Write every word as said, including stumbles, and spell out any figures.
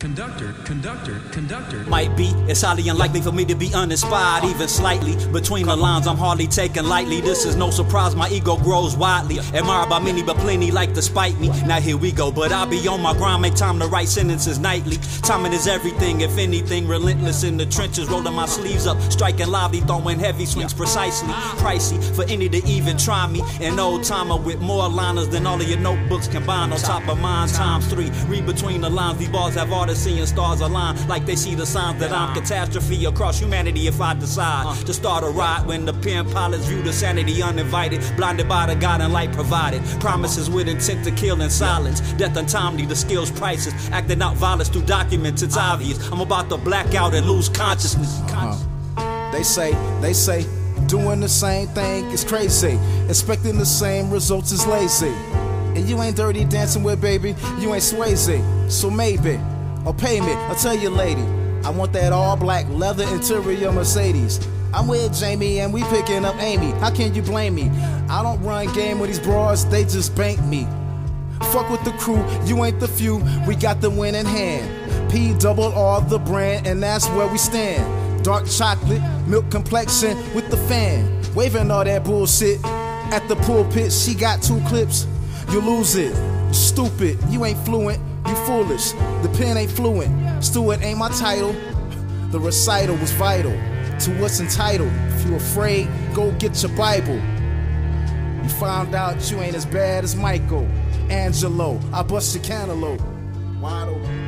Conductor, conductor, conductor. Might be, it's highly unlikely for me to be uninspired, even slightly. Between the lines, I'm hardly taken lightly. This is no surprise, my ego grows widely. Admired by many, but plenty like to spite me. Now here we go, but I'll be on my grind, make time to write sentences nightly. Timing is everything, if anything, relentless in the trenches, rolling my sleeves up, striking lively, throwing heavy swings precisely. Pricey for any to even try me. An old timer with more liners than all of your notebooks combined. On top of mine, times three. Read between the lines, these bars have artists seeing stars align, like they see the signs that I'm catastrophe across humanity if I decide to start a ride. When the pen pilots view the sanity uninvited, blinded by the God and light provided, promises with intent to kill in silence, death untimely, the skills priceless, acting out violence through documents, it's obvious I'm about to black out and lose consciousness. uh-huh. They say, they say doing the same thing is crazy, expecting the same results is lazy. And you ain't Dirty Dancing with, baby, you ain't Swayze. So maybe, or pay me, I'll tell you lady, I want that all black leather interior Mercedes. I'm with Jamie and we picking up Amy, how can you blame me? I don't run game with these broads, they just bank me. Fuck with the crew, you ain't the few, we got the win in hand. P double R the brand and that's where we stand. Dark chocolate, milk complexion with the fan. Waving all that bullshit at the pulpit, she got two clips. You lose it, you stupid, you ain't fluent, you foolish, the pen ain't fluent, Stewart ain't my title. The recital was vital to what's entitled. If you afraid, go get your Bible. You found out you ain't as bad as Michael Angelo, I bust your cantaloupe wide open.